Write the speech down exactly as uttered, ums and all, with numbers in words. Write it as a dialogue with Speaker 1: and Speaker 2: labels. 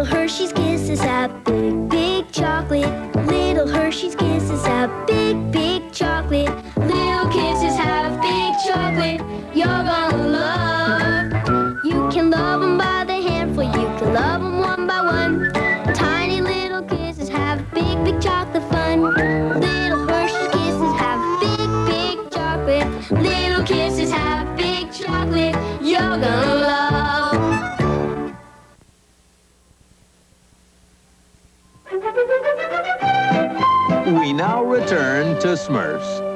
Speaker 1: Hershey's Kisses have big, big chocolate. Little Hershey's Kisses have big, big chocolate. Little kisses have big chocolate you're gonna love. You can love them by the handful, you can love them one by one. Tiny little kisses have big, big chocolate fun. Little Hershey's Kisses have big, big chocolate. Little kisses have big chocolate you're gonna love.
Speaker 2: We now return to Smurfs.